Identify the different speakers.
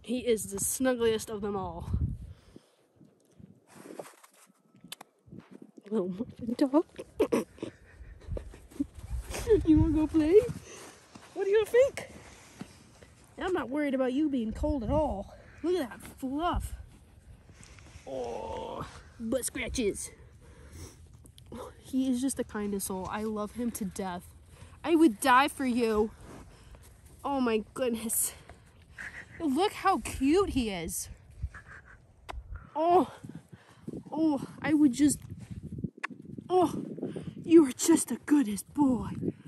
Speaker 1: He is the snuggliest of them all. Little muffin dog. You wanna go play? What do you think? I'm not worried about you being cold at all. Look at that fluff. Oh, butt scratches. He is just the kindest soul. I love him to death. I would die for you. Oh my goodness. Look how cute he is. Oh, I would just, oh, you are just the goodest boy.